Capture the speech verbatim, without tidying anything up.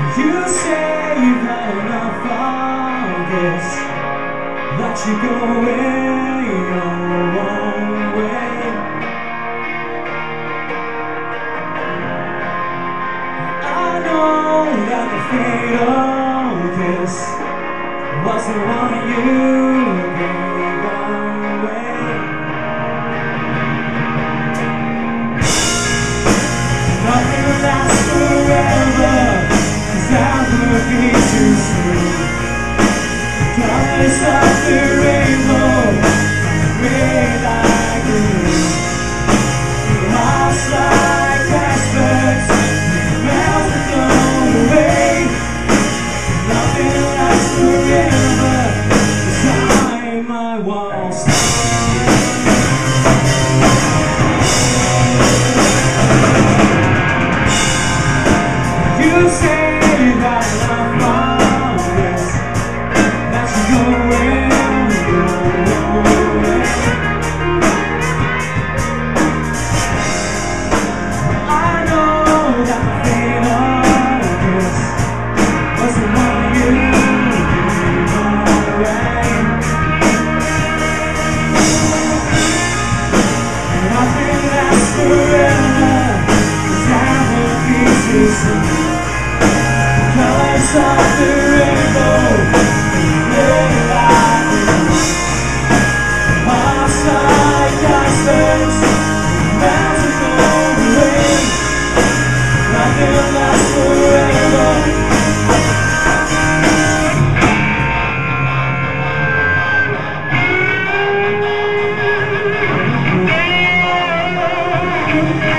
You say you've had enough of this, that you're going your own way. I know that the fatal kiss was the one you gave away. Nothing lasts forever, that would be too soon. Colors of the rainbow, red like the moon. Hearts like icebergs, melt and blown away. Nothing lasts forever, beside my walls. You say colors of the rainbow, red like the moon. Hearts like icebergs, melt and blown away. Nothing lasts forever. Yeah.